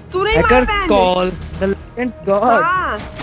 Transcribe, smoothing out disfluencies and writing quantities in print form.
तू नहीं मारा हैकर्स पहले। Call the legends god. हाँ